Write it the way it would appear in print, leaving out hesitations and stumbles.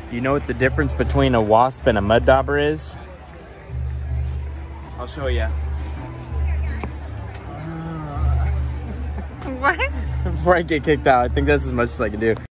You know what the difference between a wasp and a mud dauber is? I'll show you. What? Before I get kicked out, I think that's as much as I can do.